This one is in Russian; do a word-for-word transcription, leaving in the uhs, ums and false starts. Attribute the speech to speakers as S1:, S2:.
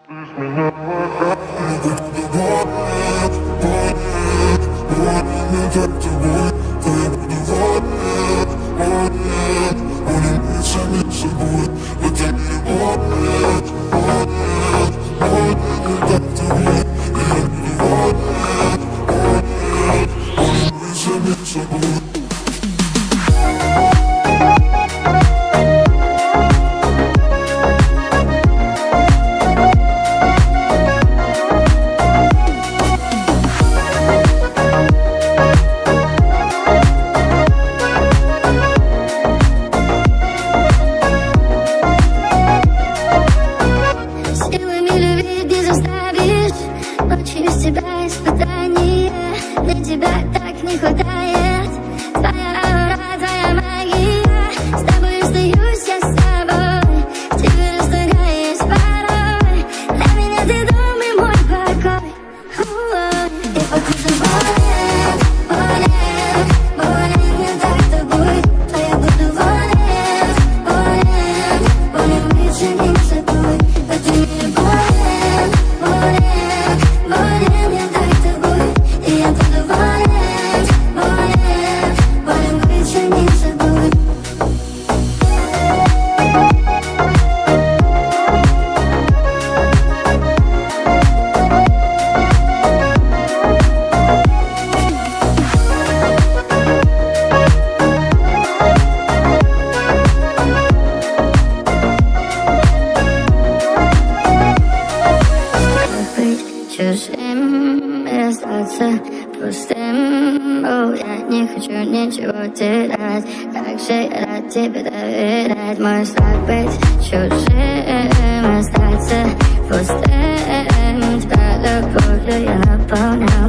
S1: Чужим и остаться пустым. О, я не хочу ничего терять. Как же я рад тебе доверять. Мой страх быть чужим, остаться пустым. Тебя любовью я наполнял.